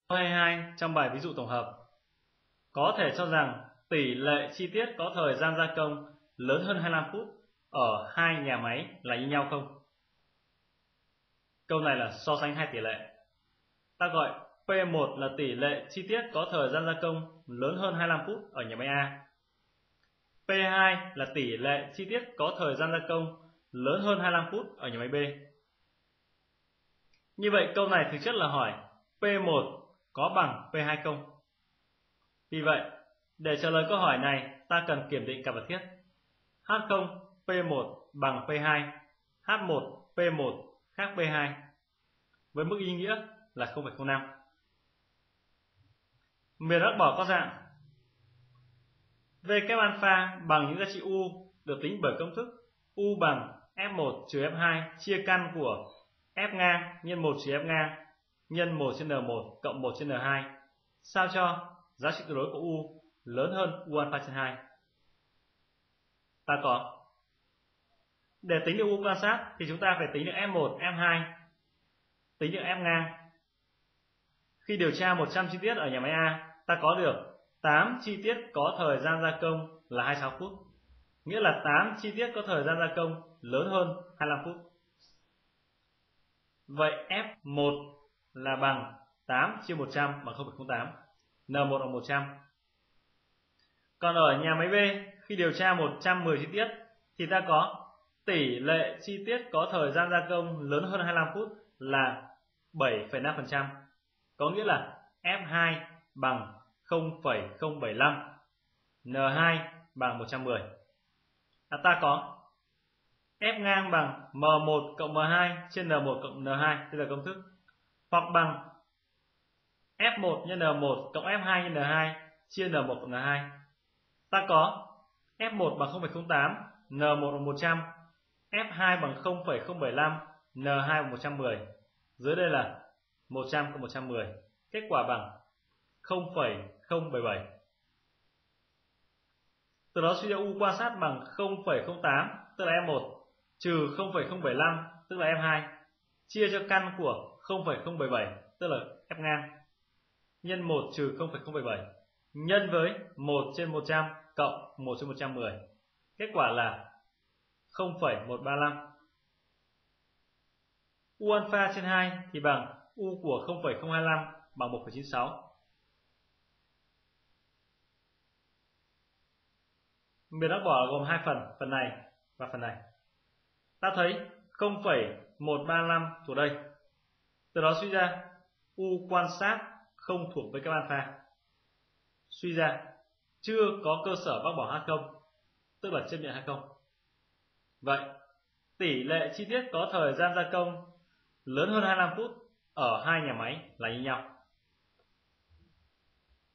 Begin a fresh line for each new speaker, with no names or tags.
Câu 22 trong bài ví dụ tổng hợp có thể cho rằng tỷ lệ chi tiết có thời gian gia công lớn hơn 25 phút ở hai nhà máy là như nhau không? Câu này là so sánh hai tỷ lệ. Ta gọi P1 là tỷ lệ chi tiết có thời gian gia công lớn hơn 25 phút ở nhà máy A. P2 là tỷ lệ chi tiết có thời gian gia công lớn hơn 25 phút ở nhà máy B. Như vậy câu này thực chất là hỏi P1 có bằng P2 không? Vì vậy, để trả lời câu hỏi này, ta cần kiểm định cả vật thiết. H0 P1 bằng P2, H1 P1 khác P2 với mức ý nghĩa là 0,05. Miền Bắc bỏ có dạng V kép alpha bằng những giá trị U được tính bởi công thức U bằng F1 trừ F2 chia căn của F ngang nhân 1 trừ F ngang nhân 1 trên N1 cộng 1 trên N2 sao cho giá trị tuyệt đối của U lớn hơn U alpha trên 2. Ta có để tính được U quan sát thì chúng ta phải tính được F1, F2, tính được F ngang. Khi điều tra 100 chi tiết ở nhà máy A, ta có được 8 chi tiết có thời gian gia công là 26 phút. Nghĩa là 8 chi tiết có thời gian gia công lớn hơn 25 phút. Vậy F1 là bằng 8 chia 100 bằng 0,08. N1 bằng 100. Còn ở nhà máy B, khi điều tra 110 chi tiết thì ta có tỷ lệ chi tiết có thời gian gia công lớn hơn 25 phút là 7,5%. Có nghĩa là F2 bằng 0,075, N2 bằng 110. Ta có F ngang bằng M1 cộng M2 trên N1 cộng N2, đây là công thức. Hoặc bằng F1 nhân N1 cộng F2 nhân N2 chia N1 cộng N2. Ta có F1 bằng 0,08, N1 bằng 100, F2 bằng 0,075, N2 bằng 110. Dưới đây là 100 cộng 110. Kết quả bằng 0,077. Từ đó suy ra U quan sát bằng 0,08 tức là F1 trừ 0,075 tức là F2 chia cho căn của 0,077 tức là F ngang nhân 1 trừ 0,077 nhân với 1 trên 100 cộng 1 trên 110. Kết quả là 0,135. U alpha trên 2 thì bằng U của 0,025 bằng 1,96. Miền Bắc bỏ gồm hai phần này và phần này. Ta thấy 0,135 thuộc đây. Từ đó suy ra U quan sát không thuộc với kép alpha. Suy ra chưa có cơ sở bác bỏ H0, tức là chấp nhận H0. Vậy tỷ lệ chi tiết có thời gian gia công lớn hơn 25 phút ở hai nhà máy là như nhau.